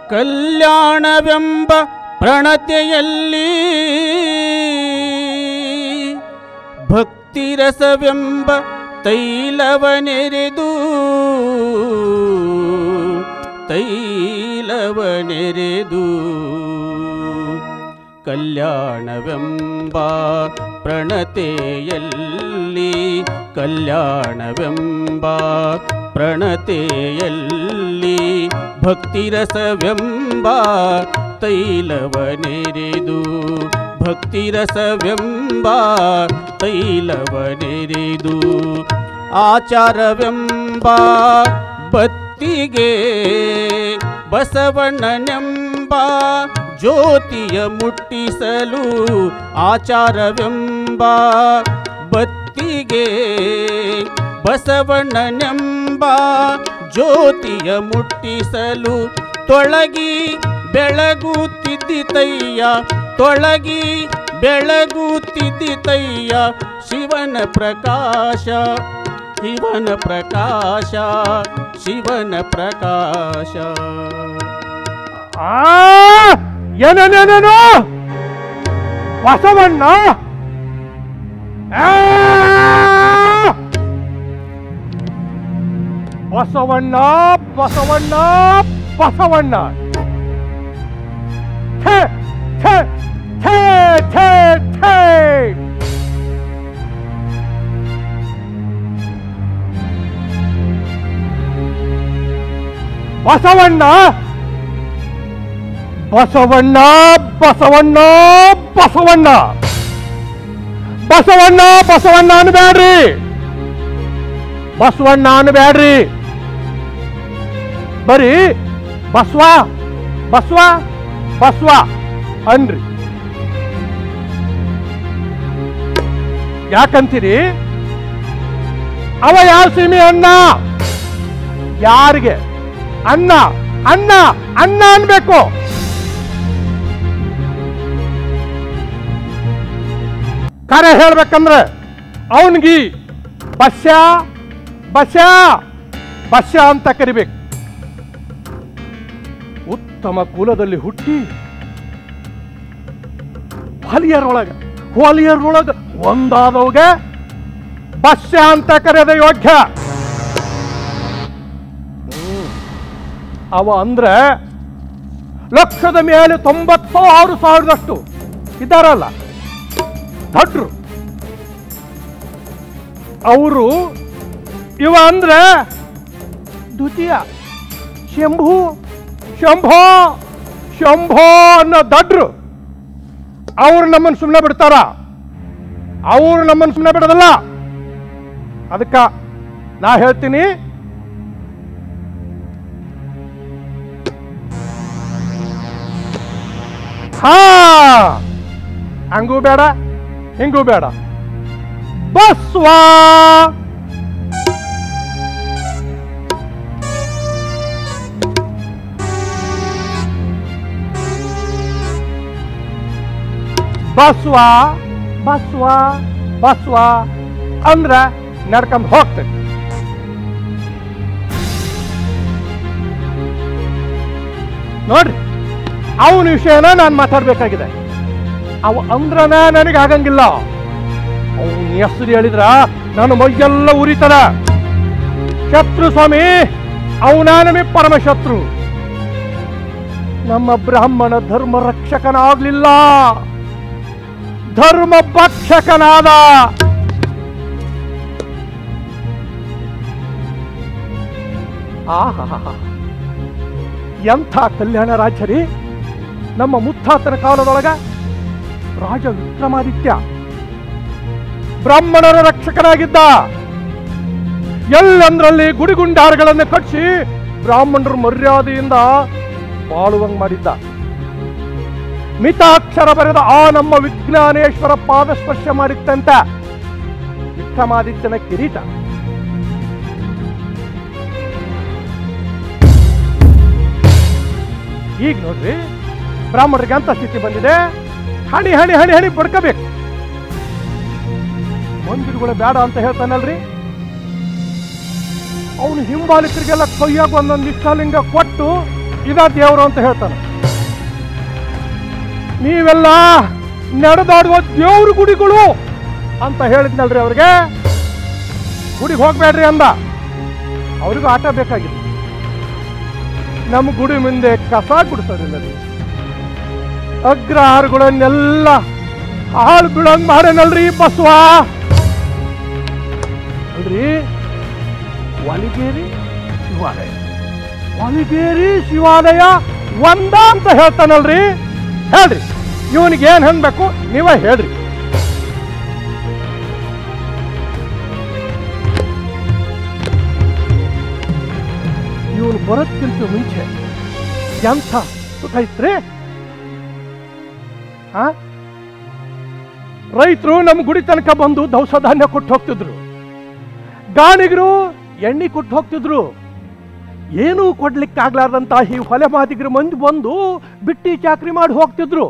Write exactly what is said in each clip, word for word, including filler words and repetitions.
ಕಲ್ಯಾಣವೆಂಬ ಪ್ರಣತೆಯಲ್ಲಿ ಭಕ್ತಿರಸವೆಂಬ ತೈಲವನೆರೆದು ತೈಲವನೆರೆದು ಕಲ್ಯಾಣವೆಂಬ ಪ್ರಣತೆಯಲ್ಲಿ ಕಲ್ಯಾಣವೆಂಬ ಪ್ರಣತೆಯಲ್ಲಿ ಭಕ್ತಿರಸವೆಂಬ ತೈಲವನೆರೆದು ಭಕ್ತಿರಸವೆಂಬ ತೈಲವನೆರೆದು ಆಚಾರವೆಂಬ ಬತ್ತಿಗೆ ಬಸವಣ್ಣನೆಂಬ ಜ್ಯೋತಿಯ ಮುಟ್ಟಿಸಲು ಆಚಾರವೆಂಬ ಬತ್ತಿಗೆ ಬಸವಣ್ಣನೆಂಬ ಜ್ಯೋತಿಯ ಮುಟ್ಟಿಸಲು ತೊಳಗಿ ಬೆಳಗುತ್ತಿದ್ದಿತಯ್ಯ ತೊಳಗಿ ಬೆಳಗುತ್ತಿದ್ದಿತಯ್ಯ ಶಿವನ ಪ್ರಕಾಶ ಶಿವನ ಪ್ರಕಾಶ ಶಿವನ ಪ್ರಕಾಶ. ಆ ಏನೇನೇನೇನು ಬಸವಣ್ಣ ಬಸವಣ್ಣ ಬಸವಣ್ಣ ಬಸವಣ್ಣ ಛೇ ಛೇ ಛೇ ಛೇ ಛೇ ಬಸವಣ್ಣ ಬಸವಣ್ಣ ಬಸವಣ್ಣ ಬಸವಣ್ಣ ಬಸವಣ್ಣ ಬಸವಣ್ಣ ಅನ್ಬೇಡ್ರಿ ಬಸವಣ್ಣ ಅನ್ಬೇಡ್ರಿ ಬರೀ ಬಸವ ಬಸವ ಬಸವ ಅನ್ರಿ. ಯಾಕಂತೀರಿ? ಅವ ಯಾವ ಸೀಮೆ ಅಣ್ಣ ಯಾರಿಗೆ ಅಣ್ಣ ಅಣ್ಣ ಅಣ್ಣ ಅನ್ಬೇಕು. ಕರೆ ಹೇಳ್ಬೇಕಂದ್ರೆ ಅವನಿಗೆ ಬಸ್ಯ ಬಸ್ಯ ಬಸ್ಯ ಅಂತ ಕರಿಬೇಕು. ಉತ್ತಮ ಕುಲದಲ್ಲಿ ಹುಟ್ಟಿ ಹೊಲಿಯರೊಳಗ ಹೊಲಿಯರೊಳಗ ಒಂದಾದವ್ಗೆ ಬಸ್ಯ ಅಂತ ಕರೆಯೋದ ಯೋಗ್ಯ. ಅವ ಅಂದ್ರೆ ಲಕ್ಷದ ಮೇಲೆ ತೊಂಬತ್ತು ಆರು ಸಾವಿರದಷ್ಟು ಇದ್ದಾರಲ್ಲ ದಡ್ರು ಅವರು. ಇವ ಅಂದ್ರೆ ದ್ವಿತೀಯ ಶಂಭು ಶಂಭೋ ಶಂಭೋ ಅನ್ನೋ ದಡ್ರು. ಅವ್ರು ನಮ್ಮನ್ನು ಸುಮ್ಮನೆ ಬಿಡ್ತಾರ? ಅವ್ರು ನಮ್ಮನ್ನು ಸುಮ್ಮನೆ ಬಿಡೋದಲ್ಲ. ಅದಕ್ಕ ನಾ ಹೇಳ್ತೀನಿ, ಹಾ ಹಂಗೂ ಬೇಡ ಹಿಂಗೂ ಬೇಡ ಬಸ್ವ ಬಸ್ವ ಬಸ್ವ ಬಸ್ವ ಅಂದ್ರ ನಡ್ಕೊಂಡ್ ಹೋಗ್ತದೆ. ನೋಡ್ರಿ, ಅವನ ವಿಷಯನ ನಾನು ಮಾತಾಡ್ಬೇಕಾಗಿದೆ. ಅವ ಅಂದ್ರನ ನನಗೆ ಆಗಂಗಿಲ್ಲ. ಅವನ ಹೆಸರು ಹೇಳಿದ್ರ ನನ್ನ ಮೈಯೆಲ್ಲ ಉರಿತದ. ಶತ್ರು ಸ್ವಾಮಿ, ಅವನ ನಮಗೆ ಪರಮಶತ್ರು. ನಮ್ಮ ಬ್ರಾಹ್ಮಣ ಧರ್ಮ ರಕ್ಷಕನಾಗ್ಲಿಲ್ಲ, ಧರ್ಮ ಭಕ್ಷಕನಾದ. ಆಹಾ, ಎಂಥ ಕಲ್ಯಾಣ ರಾಜ್ಯರಿ. ನಮ್ಮ ಮುತ್ತಾತನ ಕಾಲದೊಳಗ ರಾಜ ವಿಕ್ರಮಾದಿತ್ಯ ಬ್ರಾಹ್ಮಣರ ರಕ್ಷಕನಾಗಿದ್ದ. ಎಲ್ಲಂದ್ರಲ್ಲಿ ಗುಡಿಗುಂಡಾರಗಳನ್ನು ಕಟ್ಟಿಸಿ ಬ್ರಾಹ್ಮಣರು ಮರ್ಯಾದೆಯಿಂದ ಬಾಳುವಂಗ್ ಮಾಡಿದ್ದ. ಮಿತಾಕ್ಷರ ಬರೆದ ಆ ನಮ್ಮ ವಿಜ್ಞಾನೇಶ್ವರ ಪಾದ ಸ್ಪರ್ಶ ಮಾಡಿತ್ತಂತ ವಿಕ್ರಮಾದಿತ್ಯನ ಕಿರೀಟ. ಈಗ ನೋಡ್ರಿ, ಬ್ರಾಹ್ಮಣರಿಗೆ ಅಂತ ಸ್ಥಿತಿ ಬಂದಿದೆ. ಹಣಿ ಹಣಿ ಹಣಿ ಹಣಿ ಬಡ್ಕಬೇಕು. ಮಂದಿರಗಳು ಬೇಡ ಅಂತ ಹೇಳ್ತಾನಲ್ರಿ. ಅವನು ಹಿಂಬಾಲಿಕರಿಗೆಲ್ಲ ಕೈಯಾಗ ಒಂದೊಂದು ಇಷ್ಟಲಿಂಗ ಕೊಟ್ಟು ಇದ ದೇವರು ಅಂತ ಹೇಳ್ತಾನೆ. ನೀವೆಲ್ಲ ನಡೆದಾಡುವ ದೇವ್ರ ಗುಡಿಗಳು ಅಂತ ಹೇಳಿದ್ನಲ್ರಿ ಅವ್ರಿಗೆ. ಗುಡಿಗೆ ಹೋಗ್ಬೇಡ್ರಿ ಅಂದ. ಅವ್ರಿಗೂ ಆಟ ಬೇಕಾಗಿತ್ತು. ನಮ್ಮ ಗುಡಿ ಮುಂದೆ ಕಸ ಗುಡಿಸೋದಿಲ್ಲ, ಅಗ್ರಹಾರಗಳನ್ನೆಲ್ಲ ಹಾಳು ಬೀಳಂಗ್ ಮಾಡೇನಲ್ರಿ ಬಸವ. ಅಲ್ರಿ ಒಲಿಗೇರಿ ಶಿವಾಲಯ, ಒಲಿಗೇರಿ ಶಿವಾಲಯ ಒಂದ ಅಂತ ಹೇಳ್ತಾನಲ್ರಿ. ಹೇಳ್ರಿ ಇವನಿಗೆ ಏನ್ ಅನ್ಬೇಕು ನೀವೇ ಹೇಳ್ರಿ. ಇವನು ಬರೋದ್ಕಿಂತ ಮುಂಚೆ ಎಂಥ ಸುಖ ಇತ್ರಿ. ಆ ರೈತರು ನಮ್ಮ ಗುಡಿ ತನಕ ಬಂದು ದವಸ ಧಾನ್ಯ ಕೊಟ್ಟು ಹೋಗ್ತಿದ್ರು. ಗಾಣಿಗರು ಎಣ್ಣೆ ಕೊಟ್ಟು ಹೋಗ್ತಿದ್ರು. ಏನೂ ಕೊಡ್ಲಿಕ್ಕಾಗ್ಲಾರ್ದಂತ ಈ ಹೊಲೆ ಮಾದಿಗರು ಮಂದಿ ಬಂದು ಬಿಟ್ಟಿ ಚಾಕ್ರಿ ಮಾಡಿ ಹೋಗ್ತಿದ್ರು.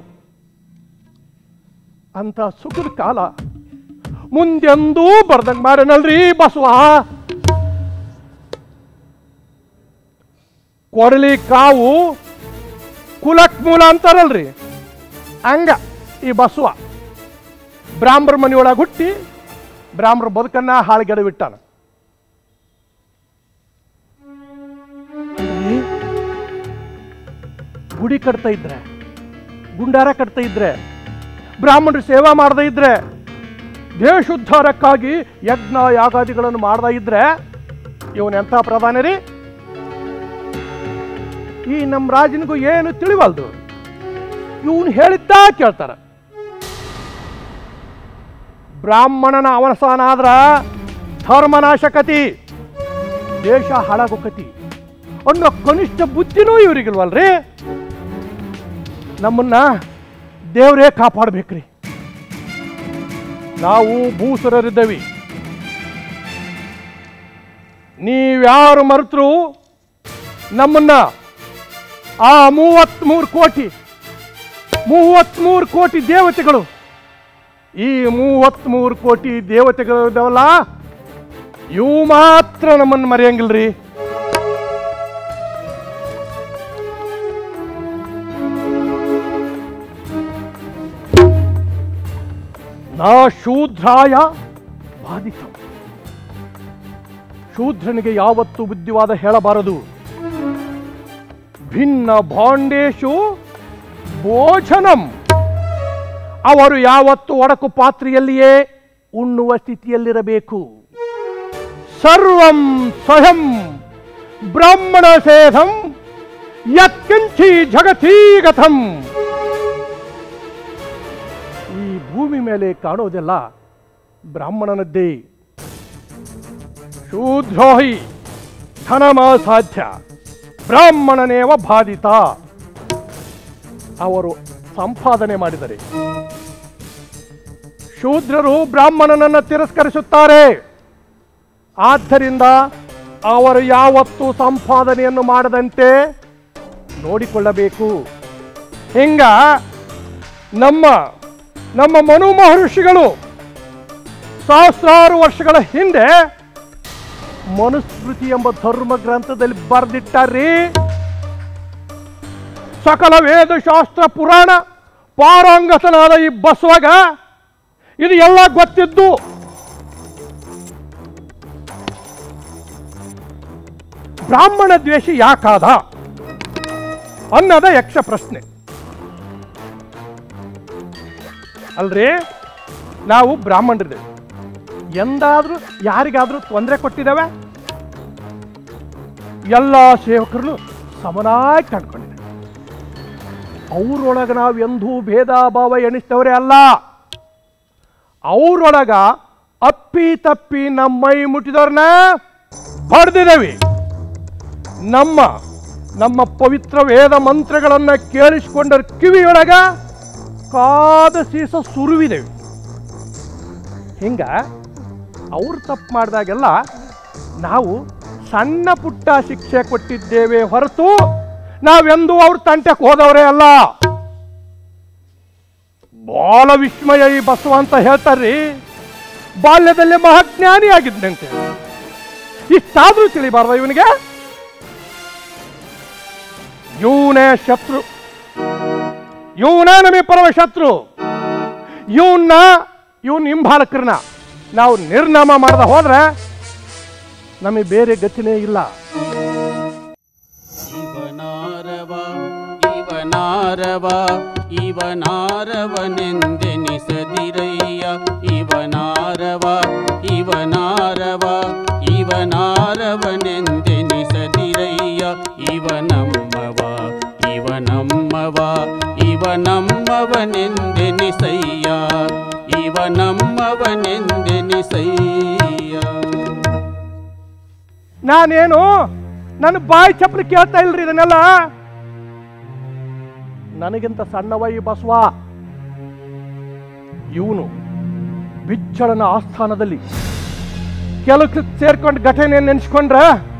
ಅಂತ ಸುಖದ ಕಾಲ ಮುಂದೆಂದೂ ಬರ್ದಂಗ್ ಮಾಡನಲ್ರಿ ಬಸವ. ಕೊಡಲಿ ಕಾವು ಕುಲಕ್ ಮೂಲ ಅಂತಾರಲ್ರಿ, ಹಂಗ ಈ ಬಸವ ಬ್ರಾಹ್ಮರ ಮನೆಯೊಳಗೆ ಹುಟ್ಟಿ ಬ್ರಾಹ್ಮರ ಬದುಕನ್ನ ಹಾಳುಗೆಡ ಬಿಟ್ಟಾನ. ಗುಡಿ ಕಟ್ತಾ ಇದ್ರೆ, ಗುಂಡಾರ ಕಟ್ತಾ ಇದ್ರೆ, ಬ್ರಾಹ್ಮಣರು ಸೇವಾ ಮಾಡದೇ ಇದ್ರೆ, ದೇಶೋದ್ಧಾರಕ್ಕಾಗಿ ಯಜ್ಞ ಯಾಗಾದಿಗಳನ್ನು ಮಾಡದೇ ಇದ್ರೆ ಇವನ್ ಎಂಥ ಪ್ರಧಾನಿ ರೀ. ಈ ನಮ್ಮ ರಾಜನಿಗೂ ಏನು ತಿಳಿವಲ್ದು. ಇವನು ಹೇಳಿದ್ದ ಕೇಳ್ತಾರ. ಬ್ರಾಹ್ಮಣನ ಅವಸಾನ ಆದ್ರ ಧರ್ಮನಾಶಕತಿ, ದೇಶ ಹಾಳಾಗೋಕತಿ ಅನ್ನೋ ಕನಿಷ್ಠ ಬುದ್ಧಿನೂ ಇವ್ರಿಗಿಲ್ವಲ್ರಿ. ನಮ್ಮನ್ನ ದೇವರೇ ಕಾಪಾಡ್ಬೇಕ್ರಿ. ನಾವು ಭೂಸುರರಿದ್ದೇವಿ. ನೀವ್ಯಾರು ಮರೆತರು ನಮ್ಮನ್ನ ಆ ಮೂವತ್ಮೂರು ಕೋಟಿ ಮೂವತ್ಮೂರು ಕೋಟಿ ದೇವತೆಗಳು, ಈ ಮೂವತ್ಮೂರು ಕೋಟಿ ದೇವತೆಗಳು ಇದಾವಲ್ಲ, ಇವು ಮಾತ್ರ ನಮ್ಮನ್ನು ಮರೆಯಂಗಿಲ್ರಿ. ನಾ ಶೂದ್ರಾಯ ಬಾಧಿತ. ಶೂದ್ರನಿಗೆ ಯಾವತ್ತೂ ಬುದ್ಧಿವಾದ ಹೇಳಬಾರದು. ಭಿನ್ನ ಭಾಂಡೇಶು ಭೋಜನಂ. ಅವರು ಯಾವತ್ತು ಒಡಕು ಪಾತ್ರೆಯಲ್ಲಿಯೇ ಉಣ್ಣುವ ಸ್ಥಿತಿಯಲ್ಲಿರಬೇಕು. ಸರ್ವಂ ಸ್ವಯಂ ಬ್ರಾಹ್ಮಣ ಸೇಧಂ ಯತ್ಕಿಂಚಿ ಜಗತೀಗತಂ. ಈ ಭೂಮಿ ಮೇಲೆ ಕಾಣೋದೆಲ್ಲ ಬ್ರಾಹ್ಮಣನದ್ದೇ. ಶೂದ್ರೋಹಿ ಧನಮಾಸಾಧ್ಯ ಬ್ರಾಹ್ಮಣನೇವ ಬಾಧಿತ. ಅವರು ಸಂಪಾದನೆ ಮಾಡಿದರೆ ಶೂದ್ರರು ಬ್ರಾಹ್ಮಣನನ್ನು ತಿರಸ್ಕರಿಸುತ್ತಾರೆ. ಆದ್ದರಿಂದ ಅವರು ಯಾವತ್ತೂ ಸಂಪಾದನೆಯನ್ನು ಮಾಡದಂತೆ ನೋಡಿಕೊಳ್ಳಬೇಕು. ಹಿಂಗ ನಮ್ಮ ನಮ್ಮ ಮನು ಮಹರ್ಷಿಗಳು ಸಹಸ್ರಾರು ವರ್ಷಗಳ ಹಿಂದೆ ಮನುಸ್ಮೃತಿ ಎಂಬ ಧರ್ಮ ಗ್ರಂಥದಲ್ಲಿ ಬರೆದಿಟ್ಟಾರ್ರಿ. ಸಕಲ ವೇದ ಶಾಸ್ತ್ರ ಪುರಾಣ ಪಾರಂಗತನಾದ ಈ ಬಸವಗ ಇದು ಎಲ್ಲ ಗೊತ್ತಿದ್ದು. ಬ್ರಾಹ್ಮಣ ದ್ವೇಷಿ ಯಾಕಾದ ಅನ್ನೋದ ಯಕ್ಷ ಪ್ರಶ್ನೆ ಅಲ್ರಿ. ನಾವು ಬ್ರಾಹ್ಮಣರಿದ್ದೇವೆ, ಎಂದಾದ್ರೂ ಯಾರಿಗಾದ್ರೂ ತೊಂದರೆ ಕೊಟ್ಟಿದ್ದೇವೆ? ಎಲ್ಲ ಸೇವಕರನ್ನು ಸಮನಾಗಿ ಕಂಡುಕೊಂಡಿದ್ದೇವೆ. ಅವರೊಳಗ ನಾವು ಎಂದೂ ಭೇದ ಭಾವ ಎಣಿಸ್ತವರೇ ಅಲ್ಲ. ಅವರೊಳಗ ಅಪ್ಪಿ ತಪ್ಪಿ ನಮ್ಮ ಮೈ ಮುಟ್ಟಿದವ್ರನ್ನ ಹೊಡೆದಿದ್ದೇವೆ. ನಮ್ಮ ನಮ್ಮ ಪವಿತ್ರ ವೇದ ಮಂತ್ರಗಳನ್ನು ಕೇಳಿಸಿಕೊಂಡರ ಕಿವಿಯೊಳಗ ಕಾದ ಸೀಸ ಸುರುವಿದೆವು. ಹಿಂಗ ಅವ್ರು ತಪ್ಪು ಮಾಡಿದಾಗೆಲ್ಲ ನಾವು ಸಣ್ಣ ಪುಟ್ಟ ಶಿಕ್ಷೆ ಕೊಟ್ಟಿದ್ದೇವೆ ಹೊರತು ನಾವೆಂದೂ ಅವ್ರ ತಂಟೆಗೆ ಹೋದವರೇ ಅಲ್ಲ. ಬಾಲ ವಿಸ್ಮಯ ಈ ಬಸವ ಅಂತ ಹೇಳ್ತಾರ್ರಿ. ಬಾಲ್ಯದಲ್ಲೇ ಮಹಾಜ್ಞಾನಿ ಆಗಿದ್ದಂತೆ. ಇಷ್ಟಾದ್ರೂ ತಿಳಿಬಾರ್ದ ಇವನಿಗೆ? ಇವನೇ ಶತ್ರು, ಇವನೇ ನಮಗೆ ಪರಮ ಶತ್ರು. ಇವನ್ನ ಇವನ್ ಹಿಂಬಾಲಕರನ್ನ ನಾವು ನಿರ್ನಾಮ ಮಾಡದ ಹೋದ್ರೆ ನಮಗೆ ಬೇರೆ ಗತಿನೇ ಇಲ್ಲ. ಇವನಾರವ ಇವನಾರವ ಇವನಾರವನೆಂದೆನಿಸದಿರಯ್ಯ, ಇವನಾರವ ಇವನಾರವ ಇವನಾರವನೆಂದೆನಿಸದಿರಯ್ಯ, ಇವನಮ್ಮವ ಇವನಮ್ಮವ ಇವನಮ್ಮವನೆಂದೆನಿಸಯ್ಯ, ಇವನಮ್ಮವನೆಂದೆನಿಸಯ್ಯ. ನಾನೇನು ನನ್ನ ಬಾಯಿ ಚಪ್ಪಲಿ ಕೇಳ್ತಾ ಇಲ್ರಿ ಇದನ್ನೆಲ್ಲ. ನನಗಿಂತ ಸಣ್ಣವ ಈ ಬಸವ. ಇವನು ಬಿಚ್ಚಳನ ಆಸ್ಥಾನದಲ್ಲಿ ಕೆಲಕ್ಕೆ ಸೇರ್ಕೊಂಡು ಘಟನೆ ನೆನೆಸ್ಕೊಂಡ್ರ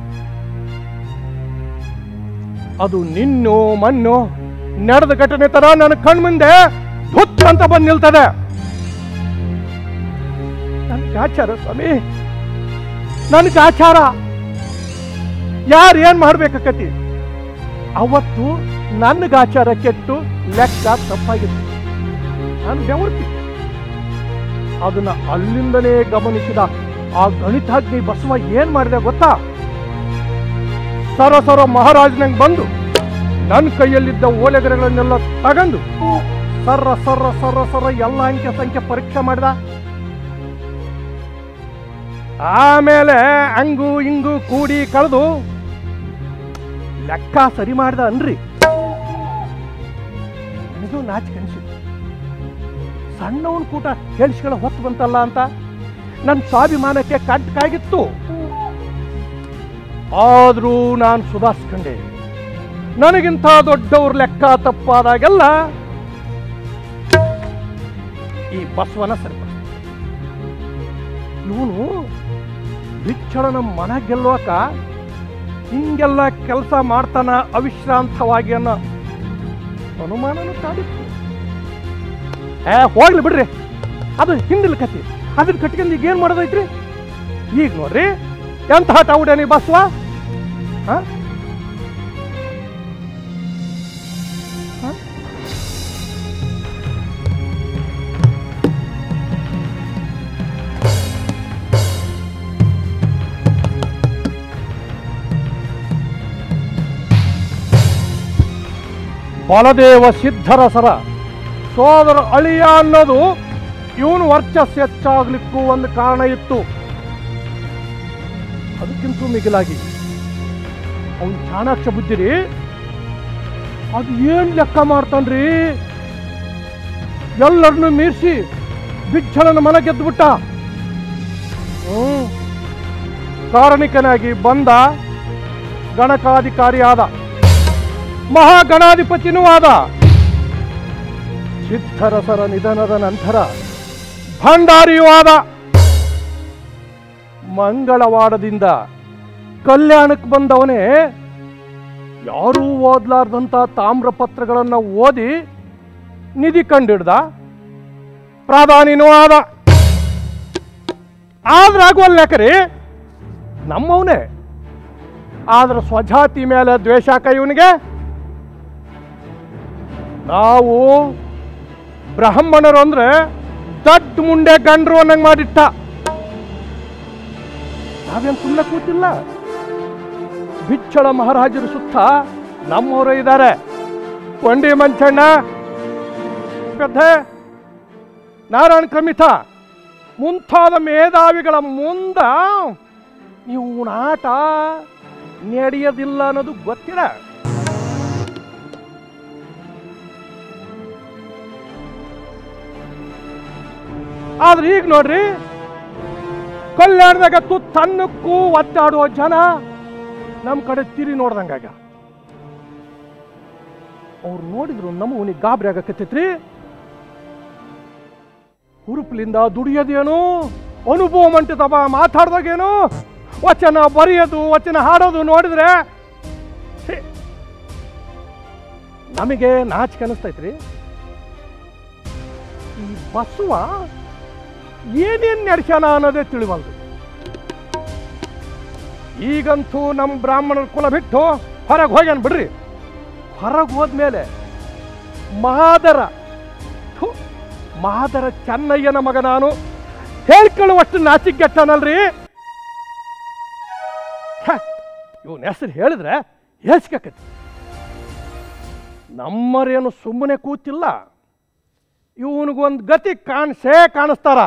ಅದು ನಿನ್ನೋ ಮಣ್ಣು ನಡೆದ ಘಟನೆ ತರ ನನ್ನ ಕಣ್ಮುಂದೆ ಹುಚ್ಚ ಅಂತ ಬಂದು ನಿಲ್ತದೆ. ನನ್ಗೆ ಆಚಾರ ಸ್ವಾಮಿ, ನನ್ಗೆ ಆಚಾರ. ಯಾರು ಏನ್ ಮಾಡ್ಬೇಕಾಕತಿ? ಅವತ್ತು ನನ್ಗೆ ಆಚಾರ ಕೆಟ್ಟು ಲೆಕ್ಕ ತಪ್ಪಾಗಿತ್ತು. ನಾನು ಬೆವರ್ತಿ ಅದನ್ನ ಅಲ್ಲಿಂದಲೇ ಗಮನಿಸಿದ ಆ ಗಣಿತಾಗ್ನಿ ಬಸವ ಏನ್ ಮಾಡಿದೆ ಗೊತ್ತಾ? ಸರ ಸರ ಮಹಾರಾಜನಂಗೆ ಬಂದು ನನ್ನ ಕೈಯಲ್ಲಿದ್ದ ಓಲೆಗರೆಗಳನ್ನೆಲ್ಲ ತಗೊಂಡು ಸರ ಸರ ಸರ ಸರ ಎಲ್ಲ ಅಂಕೆ ಸಂಖ್ಯೆ ಪರೀಕ್ಷೆ ಮಾಡಿದ. ಆಮೇಲೆ ಹಂಗು ಹಿಂಗು ಕೂಡಿ ಕಳೆದು ಲೆಕ್ಕ ಸರಿ ಮಾಡ್ದ ಅನ್ರಿ. ನನಗೂ ನಾಚಿಕೆ ಅನಿಸಿತು. ಸಣ್ಣವನ್ ಕೂಟ ಹೇಳಿಸ್ಕೊಳ್ಳೋ ಹೊತ್ತು ಬಂತಲ್ಲ ಅಂತ ನನ್ನ ಸ್ವಾಭಿಮಾನಕ್ಕೆ ಕಟ್ಕಾಗಿತ್ತು. ಆದ್ರೂ ನಾನು ಸುಧಾರಿಸ್ಕೊಂಡೆ. ನನಗಿಂತ ದೊಡ್ಡವ್ರ ಲೆಕ್ಕ ತಪ್ಪಾದಾಗೆಲ್ಲ ಈ ಬಸವನ ಸರಿಪಡಿಸ. ಇವನು ಬಿಚ್ಚಳನ ಮನ ಗೆಲ್ಲುವಕ ಹಿಂಗೆಲ್ಲ ಕೆಲಸ ಮಾಡ್ತಾನ ಅವಿಶ್ರಾಂತವಾಗಿ ಅನ್ನೋ ಅನುಮಾನನೂ ಕಾಡಿತ್ತು. ಏ ಹೋಗ್ಲಿ ಬಿಡ್ರಿ, ಅದು ಹಿಂದಿಲ್ ಕತಿ. ಅದನ್ನ ಕಟ್ಕೊಂಡು ಈಗ ಏನ್ ಮಾಡೋದೈತ್ರಿ? ಈಗ ನೋಡ್ರಿ ಎಂತ ಹಠ ಉಡೇನಿ ಬಸವ. ಹ ಬಲದೇವ ಸಿದ್ಧರಸರ ಸೋದರ ಅಳಿಯ ಅನ್ನೋದು ಇವನು ವರ್ಚಸ್ಸು ಹೆಚ್ಚಾಗ್ಲಿಕ್ಕೂ ಒಂದು ಕಾರಣ ಇತ್ತು. ಅದಕ್ಕಿಂತ ಮಿಗಿಲಾಗಿ ಅವನು ಚಾಣಾಕ್ಷ ಬುದ್ಧಿರಿ. ಅದು ಏನ್ ಲೆಕ್ಕ ಮಾಡ್ತಾನ್ರಿ? ಎಲ್ಲರನ್ನು ಮೀರಿಸಿ ಬಿಚ್ಚಳನ ಮನ ಗೆದ್ದುಬಿಟ್ಟ. ಹ್ಮ್ ಕಾರಣಿಕನಾಗಿ ಬಂದ, ಗಣಕಾಧಿಕಾರಿ ಆದ, ಮಹಾಗಣಾಧಿಪತಿನೂ ಆದ. ಸಿದ್ಧರಸರ ನಿಧನದ ನಂತರ ಭಂಡಾರಿಯೂ ಆದ. ಮಂಗಳವಾಡದಿಂದ ಕಲ್ಯಾಣಕ್ಕೆ ಬಂದವನೇ ಯಾರೂ ಓದ್ಲಾರ್ದಂತ ತಾಮ್ರ ಪತ್ರಗಳನ್ನ ಓದಿ ನಿಧಿ ಕಂಡಿಡ್ದ. ಪ್ರಧಾನಿನೂ ಆದ. ಆದ್ರೆ ಆಗುವಲ್ಯಾಕರಿ ನಮ್ಮವನೇ. ಆದ್ರೆ ಸ್ವಜಾತಿ ಮೇಲೆ ದ್ವೇಷಾಕ ಇವನಿಗೆ. ನಾವು ಬ್ರಾಹ್ಮಣರು ಅಂದ್ರೆ ದಡ್ಡ ಮುಂಡೆ ಗಂಡ್ರು ಅನ್ನಂಗ್ ಮಾಡಿಟ್ಟ. ನಾವೇನು ಸುಮ್ಮನೆ ಕೂತಿಲ್ಲ. ಬಿಚ್ಚಳ ಮಹಾರಾಜರ ಸುತ್ತ ನಮ್ಮವರು ಇದ್ದಾರೆ. ಕೊಂಡಿ ಮಂಚಣ್ಣ, ಪೆದ್ದೆ, ನಾರಾಯಣ ಕ್ರಮಿತ ಮುಂತಾದ ಮೇಧಾವಿಗಳ ಮುಂದ ಇವನ ಆಟ ನಡೆಯೋದಿಲ್ಲ ಅನ್ನೋದು ಗೊತ್ತಿಲ್ಲ. ಆದ್ರೆ ಈಗ ನೋಡ್ರಿ, ಕಲ್ಯಾಣದಾಗ ತುತ್ತನ್ನಕ್ಕೂ ಒದ್ದಾಡುವ ಜನ ನಮ್ಮ ಕಡೆ ತಿರಿ ನೋಡ್ದಂಗಾಗ. ಅವ್ರು ನೋಡಿದ್ರು ನಮ್ಮ ಅವನಿಗೆ ಗಾಬರಿ ಆಗಕತ್ತೈತ್ರಿ. ಹುರುಪ್ಲಿಂದ ದುಡಿಯೋದೇನು, ಅನುಭವ ಮಂಟದವ ಮಾತಾಡ್ದಾಗೇನು, ವಚನ ಬರೆಯೋದು, ವಚನ ಹಾಡೋದು ನೋಡಿದ್ರೆ ನಮಗೆ ನಾಚಿಕೆ ಅನಿಸ್ತೈತ್ರಿ. ಈ ಬಸವ ಏನೇನ್ ನಡೆಸ್ಯಾನ ಅನ್ನೋದೇ ತಿಳಿವಲ್ದು. ಈಗಂತೂ ನಮ್ಮ ಬ್ರಾಹ್ಮಣರ ಕುಲ ಬಿಟ್ಟು ಹೊರಗೆ ಹೋಗ್ಯಾನ ಬಿಡ್ರಿ. ಹೊರಗೆ ಹೋದ್ಮೇಲೆ ಮಹಾದರ ಥು, ಮಹಾದರ ಚೆನ್ನಯ್ಯನ ಮಗ ನಾನು ಹೇಳ್ಕೊಳ್ಳುವಷ್ಟು ನಾಚಿಕೆಟ್ಟನಲ್ರಿ. ಇವನ ಹೆಸರು ಹೇಳಿದ್ರೆ ಹೇಳ್ಸ್ಕತಿ. ನಮ್ಮರೇನು ಸುಮ್ಮನೆ ಕೂತಿಲ್ಲ, ಇವನಿಗೊಂದು ಗತಿ ಕಾಣಿಸೇ ಕಾಣಿಸ್ತಾರ.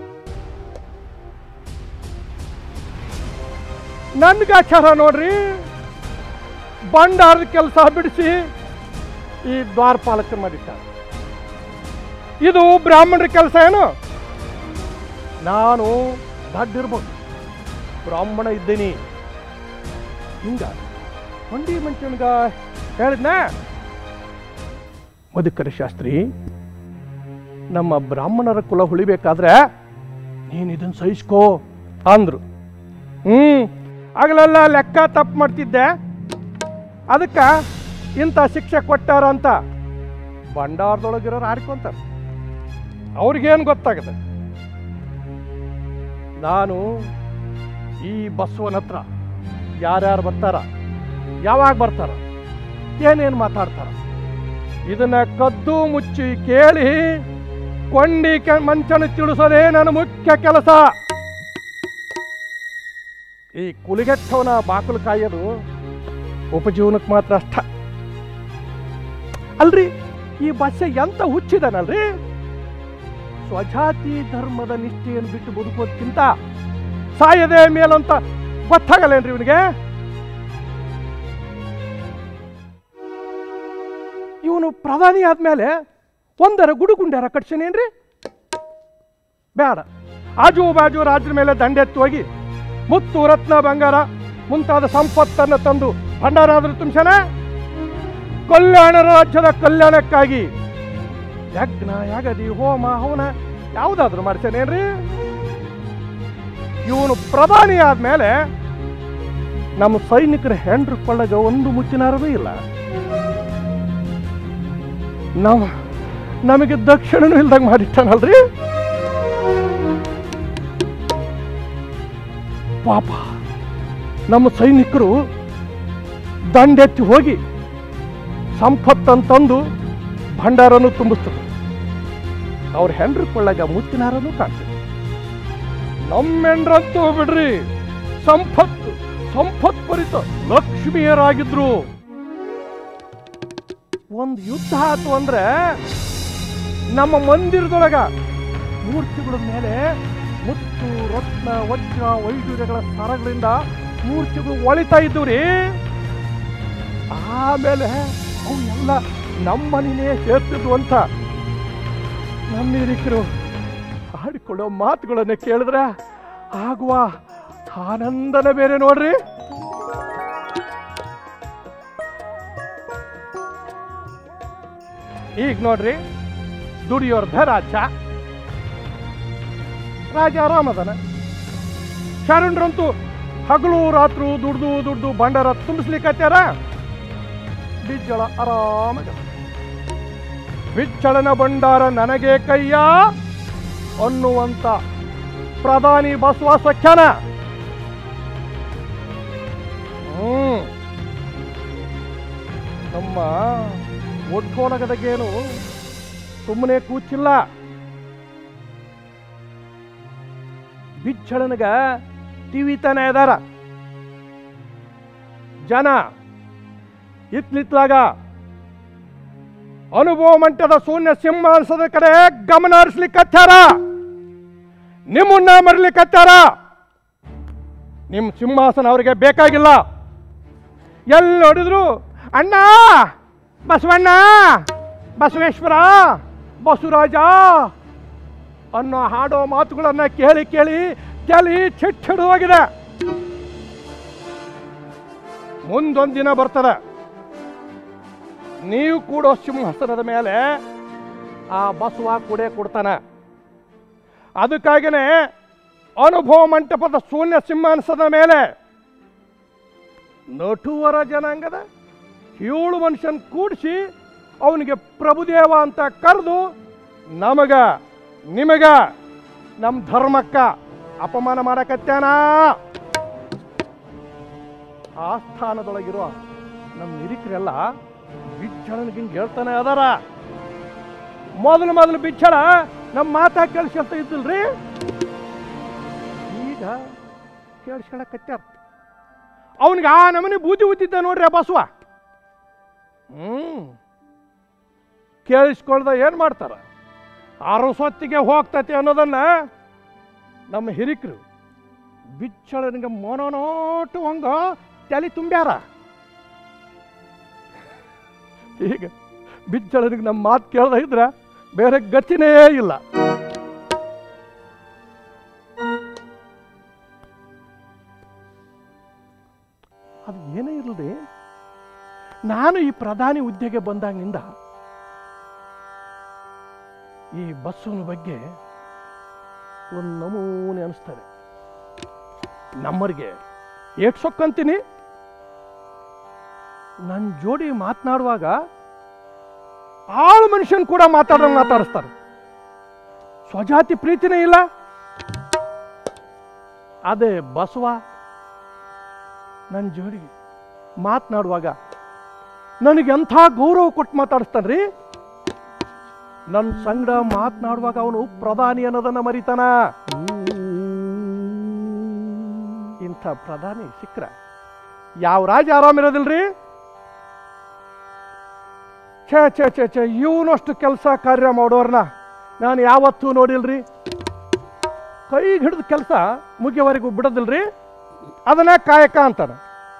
ನನ್ಗಾಚಾರ ನೋಡ್ರಿ, ಭಂಡಾರದ ಕೆಲಸ ಬಿಡಿಸಿ ಈ ದ್ವಾರಪಾಲಕರು ಮಾಡಿದ್ದಾರೆ. ಇದು ಬ್ರಾಹ್ಮಣರ ಕೆಲಸ ಏನು? ನಾನು ದಡ್ಡಿರ್ಬೋದು, ಬ್ರಾಹ್ಮಣ ಇದ್ದೀನಿ. ಹಿಂಗ ಹೊಂಡಿ ಮಂಚನ್ಗ ಹೇಳಿದ್ನ, ಮಧುಕರ ಶಾಸ್ತ್ರಿ, ನಮ್ಮ ಬ್ರಾಹ್ಮಣರ ಕುಲ ಉಳಿಬೇಕಾದ್ರೆ ನೀನು ಇದನ್ನು ಸಹಿಸ್ಕೋ ಅಂದ್ರು. ಹ್ಮ್ ಆಗಲೆಲ್ಲ ಲೆಕ್ಕ ತಪ್ಪು ಮಾಡ್ತಿದ್ದೆ, ಅದಕ್ಕೆ ಇಂಥ ಶಿಕ್ಷೆ ಕೊಟ್ಟಾರ ಅಂತ ಭಂಡಾರದೊಳಗಿರೋರು ಆಡ್ಕೊಂತಾರೆ. ಅವ್ರಿಗೇನು ಗೊತ್ತಾಗದೆ. ನಾನು ಈ ಬಸವನ ಹತ್ರ ಯಾರ್ಯಾರು ಬರ್ತಾರ, ಯಾವಾಗ ಬರ್ತಾರ, ಏನೇನು ಮಾತಾಡ್ತಾರ, ಇದನ್ನ ಕದ್ದು ಮುಚ್ಚಿ ಕೇಳಿ ಕೊಂಡಿ ಮಂಚನ ತಿಳಿಸೋದೇ ನನ್ನ ಮುಖ್ಯ ಕೆಲಸ. ಈ ಕುಲಿಗೆಟ್ಟವನ ಬಾಕಲು ಕಾಯೋದು ಉಪಜೀವನಕ್ಕೆ ಮಾತ್ರ ಅಷ್ಟ ಅಲ್ರಿ. ಈ ಬಸ್ಸೆ ಎಂತ ಹುಚ್ಚಿದಾನಲ್ರಿ. ಸ್ವಜಾತಿ ಧರ್ಮದ ನಿಷ್ಠೆಯನ್ನು ಬಿಟ್ಟು ಬದುಕೋದಕ್ಕಿಂತ ಸಾಯದೇ ಮೇಲಂತ ಗೊತ್ತಾಗಲ್ಲೇನ್ರಿ ಇವನಿಗೆ. ಇವನು ಪ್ರಧಾನಿ ಆದ್ಮೇಲೆ ಒಂದರ ಗುಡುಗುಂಡ್ಯಾರ ಕಟ್ಸನೇನ್ರಿ? ಬೇಡ. ಆಜು ಬಾಜು ರಾಜ್ಯದ ಮೇಲೆ ದಂಡೆತ್ತಿ ಹೋಗಿ ಮುತ್ತು ರತ್ನ ಬಂಗಾರ ಮುಂತಾದ ಸಂಪತ್ತನ್ನು ತಂದು ಭಂಡಾರಾದ್ರೂ ತುಂಬಿಸನ. ಕಲ್ಯಾಣ ರಾಜ್ಯದ ಕಲ್ಯಾಣಕ್ಕಾಗಿ ಯಜ್ಞ ಯಾಗದಿ ಹೋಮ ಹವನ ಯಾವುದಾದ್ರೂ ಮಾಡ್ಸೇನೇನ್ರಿ? ಇವನು ಪ್ರಧಾನಿ ಆದ್ಮೇಲೆ ನಮ್ಮ ಸೈನಿಕರ ಹೆಂಡ್ರ ಕೊಳ್ಳಗ ಒಂದು ಮುತ್ತಿನಾರನೂ ಇಲ್ಲ. ನಮ್ಮ ನಮಗೆ ದಕ್ಷಿಣನೂ ಇಲ್ದಾಗ ಮಾಡಿಟ್ಟಾನಲ್ರಿ. ಪಾಪ ನಮ್ಮ ಸೈನಿಕರು ದಂಡೆತ್ತಿ ಹೋಗಿ ಸಂಪತ್ತಂತಂದು ಭಂಡಾರನು ತುಂಬಿಸ್ತದೆ. ಅವ್ರ ಹೆಂಡ್ರ ಕೊಳ್ಳಗ ಮುತ್ತಿನಾರನೂ ಕಾಣ್ತದೆ. ನಮ್ಮ ಹೆಂಡ್ರಂತೂ ಬಿಡ್ರಿ, ಸಂಪತ್ತು ಸಂಪತ್ಪರಿತ ಲಕ್ಷ್ಮಿಯರಾಗಿದ್ರು. ಒಂದು ಯುದ್ಧ ಆಯ್ತು ಅಂದ್ರೆ ನಮ್ಮ ಮಂದಿರದೊಳಗ ಮೂರ್ತಿಗಳ ಮೇಲೆ ಮುತ್ತು ರತ್ನ ವಜ್ರ ವೈಡೂರ್ಯಗಳ ಸರಗಳಿಂದ ಮೂರ್ತಿಗಳು ಒಳಿತಾ ಇದ್ದು ರೀ. ಆಮೇಲೆ ಅವು ಎಲ್ಲ ನಮ್ಮನೇ ಸೇರ್ತಿದ್ವು ಅಂತ ನಮ್ಮ ಹಿರಿಕರು ಆಡಿಕೊಳ್ಳೋ ಮಾತುಗಳನ್ನು ಕೇಳಿದ್ರೆ ಆಗುವ ಆನಂದನೇ ಬೇರೆ ನೋಡ್ರಿ. ಈಗ ನೋಡ್ರಿ, ದುಡಿಯೋರ್ಧ ರಾಜ ರಾಜ ಆರಾಮದನ. ಶರಣರಂತೂ ಹಗಲು ರಾತ್ರು ದುಡ್ದು ದುಡ್ದು ಭಂಡಾರ ತುಂಬಿಸ್ಲಿಕ್ಕತ್ಯಾರ. ಬಿಜ್ಜಳ ಆರಾಮದ. ಬಿಚ್ಚಳನ ಭಂಡಾರ ನನಗೆ ಕೈಯ ಅನ್ನುವಂತ ಪ್ರಧಾನಿ ಬಸವ ಸಖ್ಯಾನ. ಹ್ಮ್ ನಮ್ಮ ಒಡ್ಕೋನಗದಗೇನು ಸುಮ್ಮನೆ ಕೂಚಿಲ್ಲ. ಬಿಚ್ಚಳನಗ ಟಿವಿತಾನೆ ಇದಾರ ಜನ. ಇತ್ಲಿತ್ಲಾಗ ಅನುಭವ ಮಂಟದ ಶೂನ್ಯ ಸಿಂಹಾಸನದ ಕಡೆ ಗಮನ ಹರಿಸ್ಲಿಕ್ಕತ್ತಾರ. ನಿಮ್ಮನ್ನ ಮರಲಿಕ್ಕತ್ತಾರ. ನಿಮ್ಮ ಸಿಂಹಾಸನ ಅವರಿಗೆ ಬೇಕಾಗಿಲ್ಲ. ಎಲ್ಲಿ ನೋಡಿದ್ರು ಅಣ್ಣ ಬಸವಣ್ಣ ಬಸವೇಶ್ವರ ಬಸವರಾಜ ಅನ್ನೋ ಹಾಡೋ ಮಾತುಗಳನ್ನ ಕೇಳಿ ಕೇಳಿ ಕೇಳಿ ಚಿಟ್ಟಿಡು ಹೋಗಿದೆ. ಮುಂದೊಂದು ದಿನ ಬರ್ತದೆ, ನೀವು ಕೂಡೋ ಸಿಂಹಾಸನದ ಮೇಲೆ ಆ ಬಸವ ಕೂಡೇ ಕೊಡ್ತಾನೆ. ಅದಕ್ಕಾಗಿಯೇ ಅನುಭವ ಮಂಟಪದ ಶೂನ್ಯ ಸಿಂಹಾಸನದ ಮೇಲೆ ನಟುವರ ಜನಾಂಗದ ಏಳು ಮನುಷ್ಯನ್ ಕೂಡಿಸಿ ಅವನಿಗೆ ಪ್ರಭುದೇವ ಅಂತ ಕರೆದು ನಮಗ ನಿಮಗ ನಮ್ಮ ಧರ್ಮಕ್ಕ ಅಪಮಾನ ಮಾಡಕತ್ಯಾನ. ಆ ಸ್ಥಾನದೊಳಗಿರೋ ನಮ್ಮ ನಿರೀಕರೆಲ್ಲ ಬಿಚ್ಚಳನಿಗೆ ಹಿಂಗೆ ಹೇಳ್ತಾನೆ ಅದಾರ. ಮೊದಲು ಮೊದಲು ಬಿಚ್ಚಳ ನಮ್ಮ ಮಾತಾ ಕೇಳಿಸ್ಕೊಳ್ತಾ ಇದ್ದಿಲ್ರಿ, ಈಗ ಕೇಳಿಸ್ಕೊಳಕತ್ಯಾರ. ಅವನಿಗೆ ಆ ನಮನೆ ಬೂದಿ ಊದಿದ್ದ ನೋಡ್ರಿ ಆ ಬಸವ. ಹ್ಮ್ ಕೇಳಿಸ್ಕೊಳ್ದ ಏನು ಮಾಡ್ತಾರ, ಅರಸೊತ್ತಿಗೆ ಹೋಗ್ತತಿ ಅನ್ನೋದನ್ನ ನಮ್ಮ ಹಿರಿಕರು ಬಿಚ್ಚಳನಿಗೆ ಮೊನೋಟು ಹಂಗ ತಲೆ ತುಂಬ್ಯಾರ. ಈಗ ಬಿಚ್ಚಳನಿಗೆ ನಮ್ಮ ಮಾತು ಕೇಳ್ದ ಇದ್ರ ಬೇರೆ ಗತಿನೇ ಇಲ್ಲ. ಅದು ಏನೇ ಇರಲಿ, ನಾನು ಈ ಪ್ರಧಾನಿ ಹುದ್ದೆಗೆ ಬಂದಾಗಿನಿಂದ ಈ ಬಸ್ಸನ ಬಗ್ಗೆ ಒಂದು ನಮೂನೆ ಅನಿಸ್ತಾರೆ. ನಮ್ಮರಿಗೆ ಏಟ್ ಸೊಕ್ಕಂತೀನಿ, ನನ್ನ ಜೋಡಿ ಮಾತನಾಡುವಾಗ ಆಳು ಮನುಷ್ಯನ್ ಕೂಡ ಮಾತಾಡೋಂಗೆ ಮಾತಾಡಿಸ್ತಾರೆ. ಸ್ವಜಾತಿ ಪ್ರೀತಿನೇ ಇಲ್ಲ. ಅದೇ ಬಸವ ನನ್ನ ಜೋಡಿ ಮಾತನಾಡುವಾಗ ನನಗೆ ಎಂಥ ಗೌರವ ಕೊಟ್ಟು ಮಾತಾಡಿಸ್ತಾನ್ರಿ. ನನ್ನ ಸಂಗಡ ಮಾತನಾಡುವಾಗ ಅವನು ಪ್ರಧಾನಿ ಅನ್ನೋದನ್ನ ಮರಿತಾನ. ಇಂಥ ಪ್ರಧಾನಿ ಸಿಕ್ಕ್ರ ಯಾವ ರಾಜ ಆರಾಮಿರೋದಿಲ್ರಿ. ಛೇ ಛೇ ಛೇ ಛೇ ಇವನಷ್ಟು ಕೆಲಸ ಕಾರ್ಯ ಮಾಡೋರ್ನ ನಾನು ಯಾವತ್ತೂ ನೋಡಿಲ್ರಿ. ಕೈಗೆ ಹಿಡಿದ ಕೆಲಸ ಮುಗಿಯವರೆಗೂ ಬಿಡೋದಿಲ್ರಿ, ಅದನ್ನೇ ಕಾಯಕ ಅಂತಾನೆ.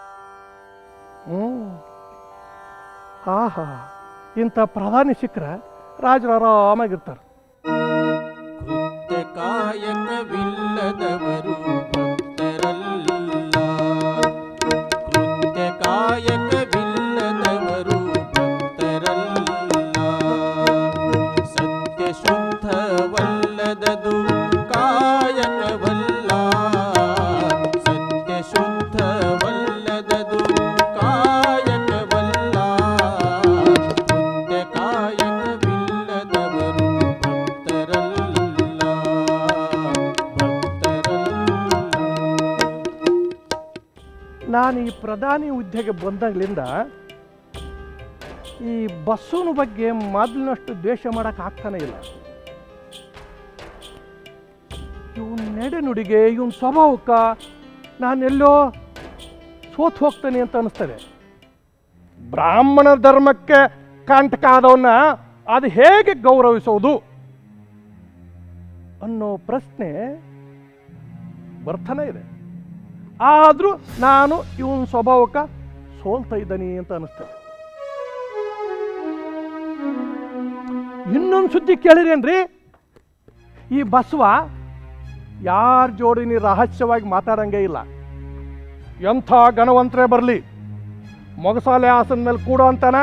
ಹ್ಮ್ ಹಾ ಹಾ ಇಂಥ ಪ್ರಧಾನಿ ಸಿಕ್ಕ್ರ ರಾಜರು ಆರಾಮಾಗಿರ್ತಾರೆ. ಕೃತ್ಯ ಕಾಯಕವಿಲ್ಲದವರು ಭಕ್ತರಲ್ಲ, ಕೃತ್ಯ ಕಾಯಕವಿಲ್ಲದವರು ಭಕ್ತರಲ್ಲ, ಸತ್ಯ ಶುದ್ಧವಲ್ಲದದು ಕಾಯಕವಲ್ಲ, ಸತ್ಯ ಶುದ್ಧವಲ್ಲದದು ಕಾಯಕವಲ್ಲ, ಕೃತ್ಯ ಕಾಯಕವಿಲ್ಲದವರು ಭಕ್ತರಲ್ಲ, ಭಕ್ತರಲ್ಲ. ನಾನು ಈ ಪ್ರಧಾನಿ ಹುದ್ದೆಗೆ ಬಂದಾಗಲಿಂದ ಈ ಬಸ್ಸನ ಬಗ್ಗೆ ಮೊದಲಿನಷ್ಟು ದ್ವೇಷ ಮಾಡಕ್ಕೆ ಆಗ್ತಾನೆ ಇಲ್ಲ. ಇವನ್ ನಡೆ ನುಡಿಗೆ ಇವನ್ ಸ್ವಭಾವಕ್ಕ ನಾನೆಲ್ಲೋ ಸೋತ್ ಹೋಗ್ತೇನೆ ಅಂತ ಅನಿಸ್ತದೆ. ಬ್ರಾಹ್ಮಣ ಧರ್ಮಕ್ಕೆ ಕಂಟಕ ಆದವನ್ನ ಅದು ಹೇಗೆ ಗೌರವಿಸೋದು ಅನ್ನೋ ಪ್ರಶ್ನೆ ಬರ್ತಾನೆ ಇದೆ. ಆದರೂ ನಾನು ಇವನ್ ಸ್ವಭಾವಕ್ಕೆ ಸೋಲ್ತಾ ಇದ್ದಾನೆ ಅಂತ ಅನಿಸ್ತದೆ. ಇನ್ನೊಂದು ಸುದ್ದಿ ಕೇಳಿರೇನ್ರಿ, ಈ ಬಸವ ಯಾರ ಜೋಡಿನಿ ರಹಸ್ಯವಾಗಿ ಮಾತಾಡಂಗೆ ಇಲ್ಲ. ಎಂಥ ಗಣವಂತರೇ ಬರಲಿ ಮೊಗಸಾಲೆ ಹಾಸನ ಮೇಲೆ ಕೂಡೋ ಅಂತಾನ,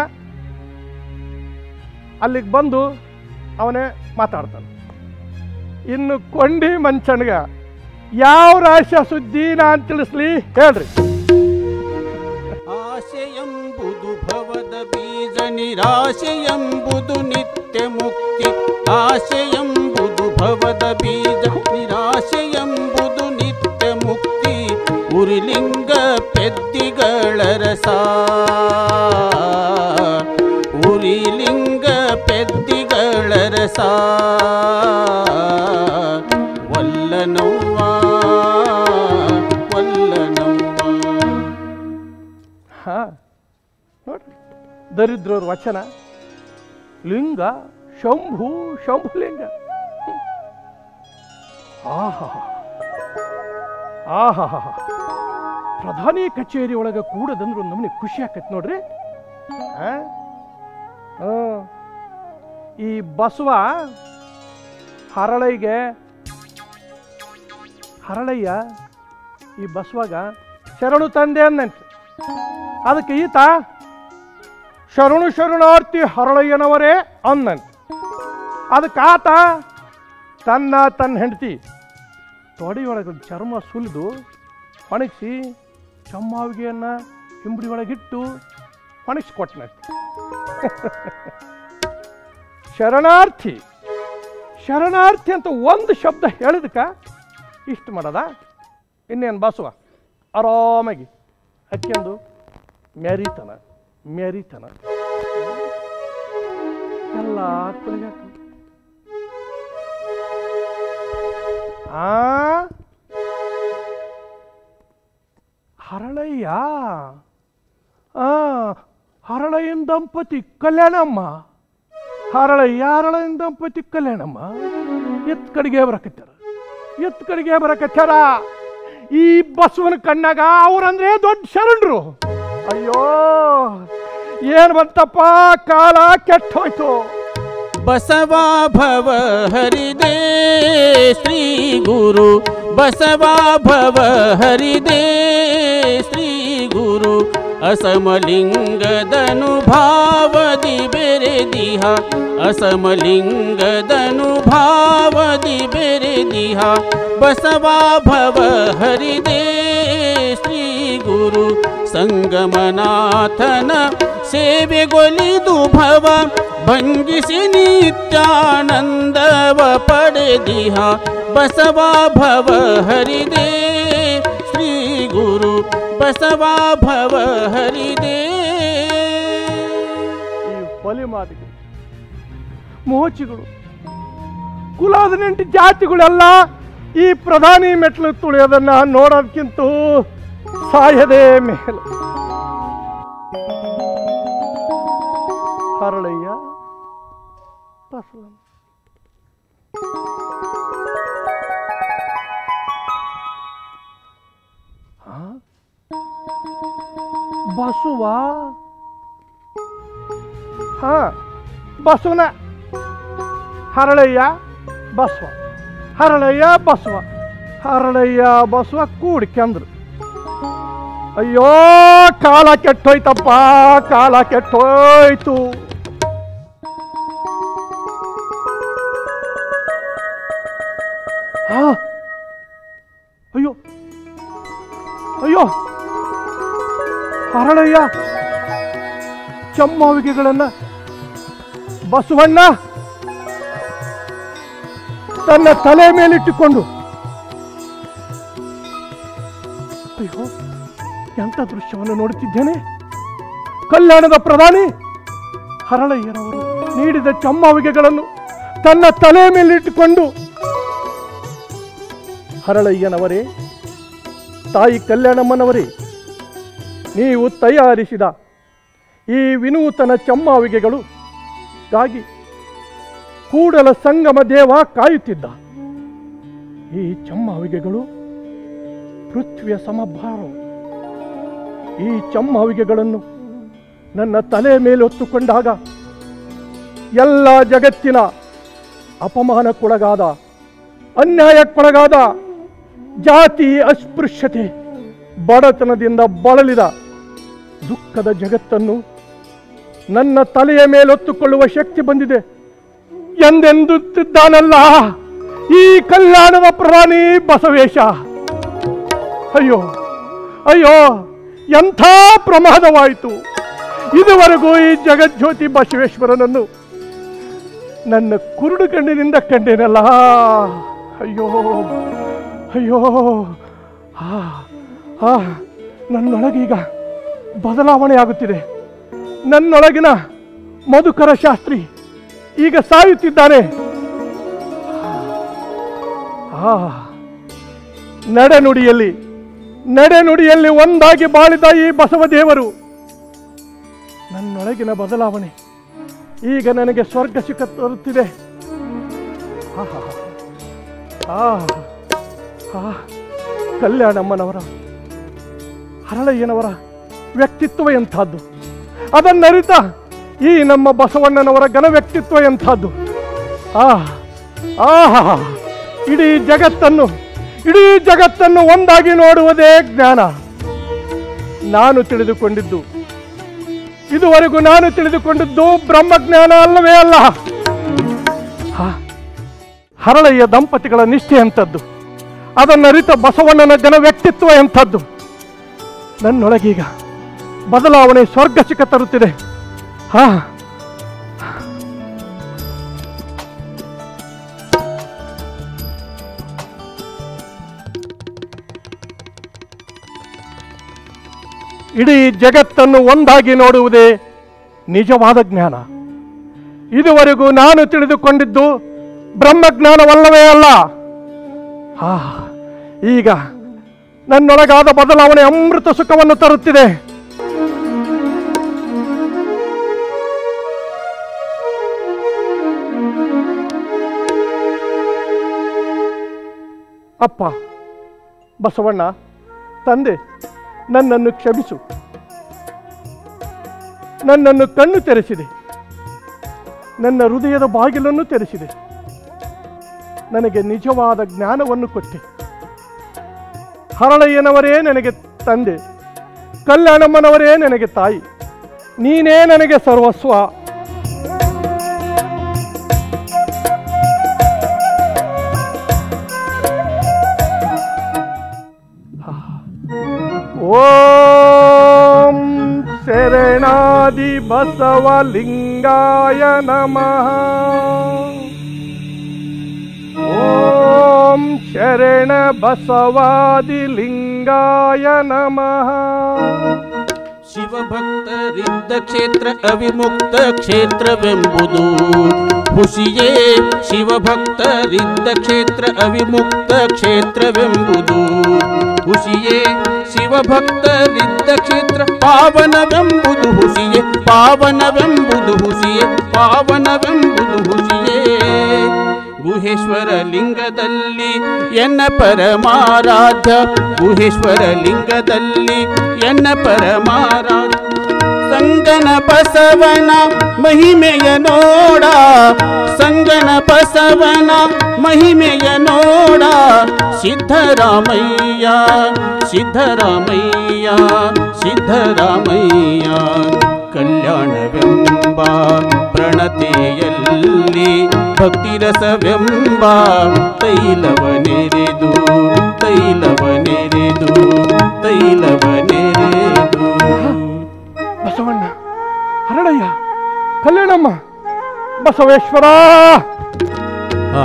ಅಲ್ಲಿಗೆ ಬಂದು ಅವನೇ ಮಾತಾಡ್ತಾನೆ. ಇನ್ನು ಕೊಂಡಿ ಮಂಚನ್ಗ ಯಾವ ರಹಸ್ಯ ಸುದ್ದಿ ನಾನು ತಿಳಿಸ್ಲಿ ಹೇಳ್ರಿ. ಆಶೆಯಂಬುದು ಭವದ ಬೀಜ, ನಿರಾಶೆಯಂಬುದು ನಿತ್ಯ ಮುಕ್ತಿ. ಆಶೆಯಂಬುದು ಭವದ ಬೀಜ, ನಿರಾಶೆಯಂಬುದು ನಿತ್ಯ ಮುಕ್ತಿ. ಉರಿಲಿಂಗ ಪೆದ್ದಿಗಳ ರಸ, ಉರಿಲಿಂಗ ಪೆದ್ದಿಗಳ ರಸ. ವಲ್ಲನವ್ವ ವಲ್ಲನವ್ವ. ಹಾ ನೋಡ್ರಿ, ದರಿದ್ರವ್ರ ವಚನ. ಲಿಂಗ ಶಂಭು ಶಂಭುಲಿಂಗ. ಆಹಾ ಆಹಾ ಪ್ರಧಾನಿ ಕಚೇರಿ ಒಳಗೆ ಕೂಡದಂದ್ರೆ ಒಂದು ನಮ್ಗೆ ಖುಷಿ ಆಕೈತಿ ನೋಡ್ರಿ. ಈ ಬಸವ ಹರಳೈಗೆ ಹರಳಯ್ಯ ಈ ಬಸವಾಗ ಶರಣು ತಂದೆ ಅಂದಂತ. ಅದಕ್ಕೆ ಈತ ಶರಣು ಶರಣಾರ್ಥಿ ಹರಳಯ್ಯನವರೇ ಅಂದಂತ. ಅದಕ್ಕೆ ಆತ ತನ್ನ ತನ್ನ ಹೆಂಡತಿ ತೊಡೆಯೊಳಗೆ ಚರ್ಮ ಸುಲಿದು ಒಣಗಿಸಿ ಚಮ್ಮಾವಿಗೆಯನ್ನು ಹಿಂಬಡಿ ಒಳಗಿಟ್ಟು ಒಣಗಿಸ್ಕೊಟ್ನಂತೆ. ಶರಣಾರ್ಥಿ ಶರಣಾರ್ಥಿ ಅಂತ ಒಂದು ಶಬ್ದ ಹೇಳಿದಕ್ಕ ಇಷ್ಟು ಮಾಡದ. ಇನ್ನೇನು ಬಸವ ಆರಾಮಾಗಿ ಹಕ್ಕೆಂದು ಮೆರಿತನ ಮೆರಿತನ ಕಾಲ ಕುಳಿಗಾಕ ಆ ಹರಳಯ್ಯ ಆ ಹರಳಯ್ಯನ ದಂಪತಿ ಕಲ್ಯಾಣಮ್ಮ ಹರಳಯ್ಯ ಹರಳಯ್ಯನ ದಂಪತಿ ಕಲ್ಯಾಣಮ್ಮ ಎತ್ ಕಡೆಗೆ ಬರಕತ್ತಾರ ಎತ್ ಕಡೆಗೆ ಬರಕತ್ತಾರ ಈ ಬಸವನ ಕಣ್ಣಾಗ ಅವ್ರಂದ್ರೆ ದೊಡ್ಡ ಶರಣರು ಅಯ್ಯೋ ಏನ್ ಬಂತಪ್ಪ ಕಾಲ ಕೆಟ್ಟ ಹೋಯ್ತು ಬಸವಾ ಭವ ಹರಿದೇ ಶ್ರೀ ಗುರು ಬಸವಾ ಭವ ಹರಿದೇ ಶ್ರೀ ಗುರು ಅಸಮಲಿಂಗದನುಭಾವದಿ ಬೆರೆದಿಹ ಅಸಮಲಿಂಗದನುಭಾವದಿ ಬೆರೆದಿಹ ಬಸವಾ ಭವ ಹರಿದೇ ಶ್ರೀ ಗುರು ಸಂಗಮನಾಥನ ಸೇವೆಗೊಲಿದು ಭವ ಭಂಗಿಸಿ ನಿತ್ಯಾನಂದವ ಪಡೆದಿಹ ಬಸವಾ ಭವ ಹರಿದೇ ಶ್ರೀ ಗುರು ಬಸವಾ ಭವ ಹರಿದೇ. ಈ ಹೊಲೆ ಮಾದಿಗಳು ಮೋಚಿಗಳು ಕುಲಾದ ನೆಂಟು ಜಾತಿಗಳೆಲ್ಲ ಈ ಪ್ರಧಾನಿ ಮೆಟ್ಲು ತುಳಿಯೋದನ್ನ ನೋಡೋದಕ್ಕಿಂತ ಸಾಯದೇ ಮೇಲು. ಹರಳಯ್ಯ ಬಸವಣ್ಣ ಬಸವ ಹಾ ಬಸವನ ಹರಳಯ್ಯ ಬಸವ ಹರಳಯ್ಯ ಬಸವ ಹರಳಯ್ಯ ಬಸವ ಕೂಡ್ಕಂದ್ರು. ಅಯ್ಯೋ ಕಾಲ ಕೆಟ್ಟೋಯ್ತಪ್ಪ ಕಾಲ ಕೆಟ್ಟೋಯ್ತು. ಹಾ ಅಯ್ಯೋ ಅಯ್ಯೋ ಹರಳಯ್ಯ ಚಮ್ಮಾವಿಗೆಗಳನ್ನ ಬಸವಣ್ಣ ತನ್ನ ತಲೆ ಮೇಲಿಟ್ಟುಕೊಂಡು ಅಯ್ಯೋ ಎಂಥ ದೃಶ್ಯವನ್ನು ನೋಡುತ್ತಿದ್ದೇನೆ. ಕಲ್ಯಾಣದ ಪ್ರಧಾನಿ ಹರಳಯ್ಯನವರು ನೀಡಿದ ಚಮ್ಮಾವಿಗೆಗಳನ್ನು ತನ್ನ ತಲೆ ಮೇಲಿಟ್ಟುಕೊಂಡು ಹರಳಯ್ಯನವರೇ, ತಾಯಿ ಕಲ್ಯಾಣಮ್ಮನವರೇ, ನೀವು ತಯಾರಿಸಿದ ಈ ವಿನೂತನ ಚಮ್ಮಾವಿಗೆಗಳು ಗಾಗಿ ಕೂಡಲ ಸಂಗಮ ದೇವ ಕಾಯುತ್ತಿದ್ದ. ಈ ಚಮ್ಮಾವಿಗೆಗಳು ಪೃಥ್ವಿಯ ಸಮಭಾರವು. ಈ ಚಮ್ಮಾವಿಗೆಗಳನ್ನು ನನ್ನ ತಲೆ ಮೇಲೆ ಹೊತ್ತುಕೊಂಡಾಗ ಎಲ್ಲ ಜಗತ್ತಿನ ಅಪಮಾನಕ್ಕೊಳಗಾದ, ಅನ್ಯಾಯಕ್ಕೊಳಗಾದ, ಜಾತಿ ಅಸ್ಪೃಶ್ಯತೆ ಬಡತನದಿಂದ ಬಳಲಿದ ದುಃಖದ ಜಗತ್ತನ್ನು ನನ್ನ ತಲೆಯ ಮೇಲೊತ್ತುಕೊಳ್ಳುವ ಶಕ್ತಿ ಬಂದಿದೆ ಎಂದೆಂದುತ್ತಿದ್ದಾನಲ್ಲ ಈ ಕಲ್ಯಾಣದ ಪ್ರಧಾನಿ ಬಸವೇಶ. ಅಯ್ಯೋ ಅಯ್ಯೋ ಎಂಥ ಪ್ರಮಾದವಾಯಿತು. ಇದುವರೆಗೂ ಈ ಜಗಜ್ಯೋತಿ ಬಸವೇಶ್ವರನನ್ನು ನನ್ನ ಕುರುಡು ಕಣ್ಣಿನಿಂದ ಕಂಡೇನಲ್ಲ. ಅಯ್ಯೋ ಅಯ್ಯೋ ಆ ಆ ನನ್ನೊಳಗೀಗ ಬದಲಾವಣೆ ಆಗುತ್ತಿದೆ. ನನ್ನೊಳಗಿನ ಮಧುಕರ ಶಾಸ್ತ್ರಿ ಈಗ ಸಾಯುತ್ತಿದ್ದಾನೆ. ಆ ನಡೆನುಡಿಯಲ್ಲಿ ನಡೆನುಡಿಯಲ್ಲಿ ಒಂದಾಗಿ ಬಾಳಿದ ಈ ಬಸವದೇವರು ನನ್ನೊಳಗಿನ ಬದಲಾವಣೆ ಈಗ ನನಗೆ ಸ್ವರ್ಗ ಸಿಕ್ಕ ತರುತ್ತಿದೆ. ಆ ಆ ಕಲ್ಯಾಣಮ್ಮನವರ ಹರಳಯ್ಯನವರ ವ್ಯಕ್ತಿತ್ವ ಎಂಥದ್ದು, ಅದನ್ನರಿತ ಈ ನಮ್ಮ ಬಸವಣ್ಣನವರ ಘನ ವ್ಯಕ್ತಿತ್ವ ಎಂಥದ್ದು. ಆ ಆಹಾ ಇಡೀ ಜಗತ್ತನ್ನು ಇಡೀ ಜಗತ್ತನ್ನು ಒಂದಾಗಿ ನೋಡುವುದೇ ಜ್ಞಾನ. ನಾನು ತಿಳಿದುಕೊಂಡಿದ್ದು ಇದುವರೆಗೂ ನಾನು ತಿಳಿದುಕೊಂಡಿದ್ದು ಬ್ರಹ್ಮಜ್ಞಾನ ಅಲ್ಲವೇ ಅಲ್ಲ. ಹರಳಯ್ಯ ದಂಪತಿಗಳ ನಿಷ್ಠೆ ಎಂಥದ್ದು, ಅದನ್ನರಿತ ಬಸವಣ್ಣನ ಘನ ವ್ಯಕ್ತಿತ್ವ ಎಂಥದ್ದು. ನನ್ನೊಳಗೀಗ ಬದಲಾವಣೆ ಸ್ವರ್ಗ ಸಿಕ್ಕ ತರುತ್ತಿದೆ. ಹಾ ಇಡೀ ಜಗತ್ತನ್ನು ಒಂದಾಗಿ ನೋಡುವುದೇ ನಿಜವಾದ ಜ್ಞಾನ. ಇದುವರೆಗೂ ನಾನು ತಿಳಿದುಕೊಂಡಿದ್ದು ಬ್ರಹ್ಮಜ್ಞಾನವಲ್ಲವೇ ಅಲ್ಲ. ಹಾ, ಈಗ ನನ್ನೊಳಗಾದ ಬದಲಾವಣೆ ಅಮೃತ ಸುಖವನ್ನು ತರುತ್ತಿದೆ. ಅಪ್ಪ, ಬಸವಣ್ಣ, ತಂದೆ, ನನ್ನನ್ನು ಕ್ಷಮಿಸು. ನನ್ನನ್ನು ಕಣ್ಣು ತೆರೆಸಿದೆ, ನನ್ನ ಹೃದಯದ ಬಾಗಿಲನ್ನು ತೆರೆಸಿದೆ, ನನಗೆ ನಿಜವಾದ ಜ್ಞಾನವನ್ನು ಕೊಟ್ಟೆ. ಹರಳಯ್ಯನವರೇ ನನಗೆ ತಂದೆ, ಕಲ್ಯಾಣಮ್ಮನವರೇ ನನಗೆ ತಾಯಿ, ನೀನೇ ನನಗೆ ಸರ್ವಸ್ವ. ಓಂ ಶರಣಾದಿ ಬಸವಲಿಂಗಾಯ ನಮಃ. ಓಂ ಶರಣ ಬಸವಾದಿ ಲಿಂಗಾಯ ನಮಃ. ಶಿವಭಕ್ತರಿದ್ದ ಕ್ಷೇತ್ರ ಅವಿಮುಕ್ತ ಕ್ಷೇತ್ರವೆಂಬುದು ಹುಸಿಯೇ. ಶಿವಭಕ್ತರಿದ್ದ ಕ್ಷೇತ್ರ ಅವಿಮುಕ್ತ ಕ್ಷೇತ್ರವೆಂಬುದು ಹುಸಿಯೇ. ಶಿವಭಕ್ತರಿದ್ದ ಕ್ಷೇತ್ರ ಪಾವನವೆಂಬುದು ಹುಸಿಯೇ. ಪಾವನವೆಂಬುದು ಹುಸಿಯೇ. ಪಾವನವೆಂಬುದು ಹುಸಿಯೇ. ಗುಹೇಶ್ವರ ಲಿಂಗದಲ್ಲಿ ಎನ್ನ ಪರಮಾರಾಧ್ಯ. ಗುಹೇಶ್ವರ ಲಿಂಗದಲ್ಲಿ ಎನ್ನ ಪರಮಾರಾಧ್ಯ. ಸಂಗನ ಬಸವನ ಮಹಿಮೆಯ ನೋಡ. ಸಂಗನ ಬಸವನ ಮಹಿಮೆಯ ನೋಡ. ಸಿದ್ಧರಾಮಯ್ಯ ಸಿದ್ಧರಾಮಯ್ಯ ಸಿದ್ಧರಾಮಯ್ಯ. ಕಲ್ಯಾಣವೆಂಬ ಪ್ರಣತೆಯಲ್ಲಿ ಭಕ್ತಿರಸವೆಂಬ ತೈಲವನೆರೆದು ತೈಲವನೆರೆದು ತೈಲವನೆರೆದು. ಬಸವಣ್ಣ, ಹರಳಯ್ಯ, ಕಲ್ಯಾಣಮ್ಮ, ಬಸವೇಶ್ವರ. ಆ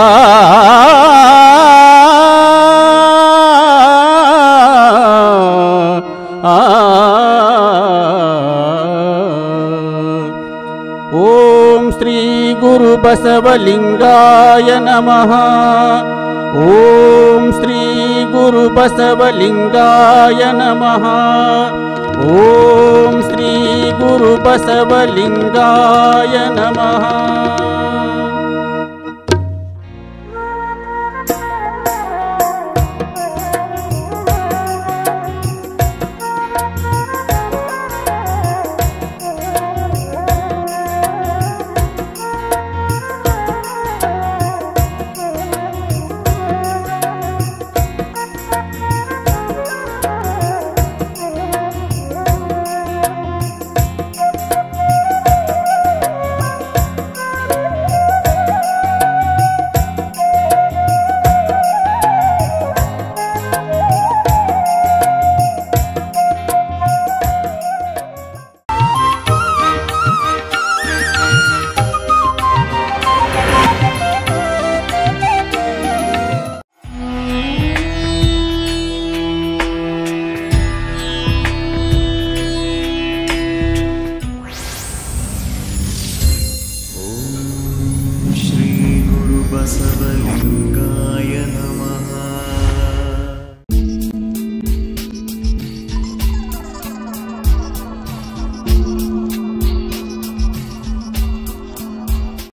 ಓಂ ಶ್ರೀ ಗುರು ಬಸವಲಿಂಗಾಯ ನಮಃ. ಓಂ ಶ್ರೀ ಗುರು ಬಸವಲಿಂಗಾಯ ನಮಃ. ಓಂ ಶ್ರೀ ಗುರು ಬಸವಲಿಂಗಾಯ ನಮಃ. श्री गुरु बसवलिंगाय